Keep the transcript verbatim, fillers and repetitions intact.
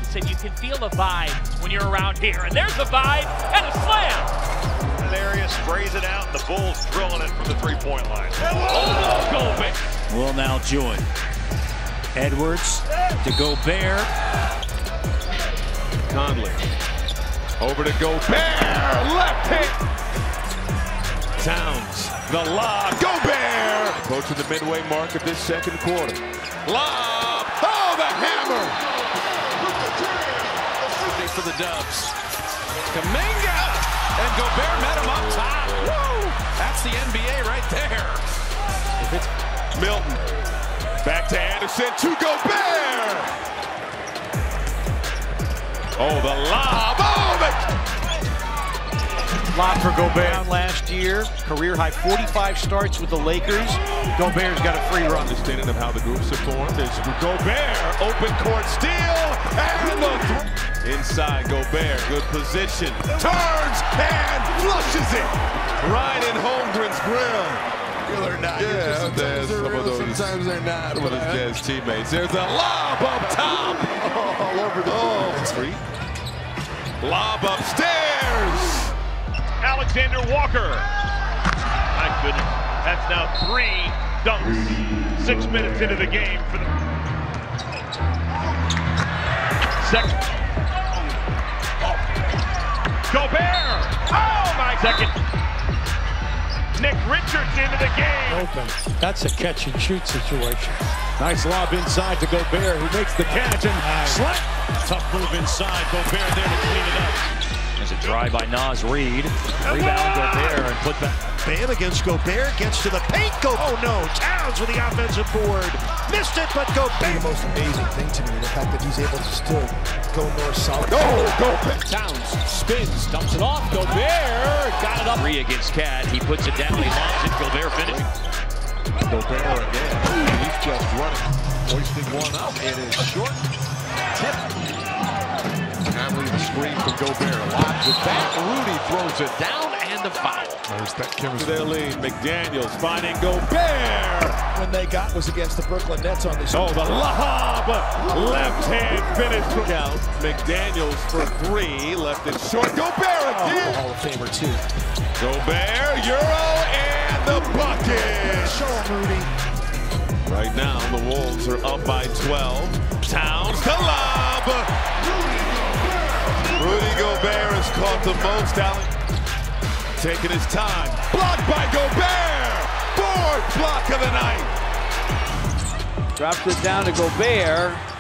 said you can feel a vibe when you're around here. And there's a vibe and a slam. That area sprays it out, and the Bulls drilling it from the three-point line. Oh, Gobert. Will now join. Edwards to Gobert. Conley. Over to Gobert. Left hand. Towns. The lob. Gobert. Approaching the midway mark of this second quarter. Lob. Oh, the hammer. For the Dubs. Kuminga. And Gobert met him up top. Woo! That's the N B A right there. Milton. Back to Anderson to Gobert. Oh, the lob. Oh, the... Lob for Gobert last year. Career high forty-five starts with the Lakers. Gobert's got a free run. Understanding of how the groups have formed is Gobert. Open court steal. And the th inside Gobert. Good position. Turns and flushes it. Right in Holmgren's grill. They're not. Yeah, sometimes there's they're some real, of those. sometimes they're not. Some of his Jazz teammates. There's a lob up top. Oh, all over the oh, street. Lob upstairs. Alexander Walker. My goodness. That's now three dunks. Six minutes into the game for the second. Gobert. Oh, my second. Nick Richards into the game. Open. That's a catch and shoot situation. Nice lob inside to Gobert, who makes the catch and Nice. slam. Tough move inside. Gobert there to clean it up. There's a drive by Naz Reid. Rebound Gobert and put back. Bam against Gobert, gets to the paint. Go. Oh no, Towns with the offensive board. Missed it, but Gobert. The most amazing thing to me, the fact that he's able to still go north-south. Oh, Gobert. Towns spins, dumps it off. Gobert got it up. Three against Cat. He puts it down. He lobs it. Gobert finishing. Gobert again. He's just running. Hoisting one up. It is short. Tip. Hamley the screen from Gobert. Lobs it back. Rudy throws it down and a foul. There's that To chemistry. their lead. McDaniels finding Gobert. When they got was against the Brooklyn Nets on this. Oh, the lob. Left hand finish from count. McDaniels for three. Left it short. Gobert again. Hall of Famer too. Gobert, Euro, and the bucket. Show him, Rudy. Right now, the Wolves are up by twelve. Towns to lob. Rudy Gobert has caught the most out. Taking his time. Blocked by Gobert. Fourth block of the night. Drops it down to Gobert.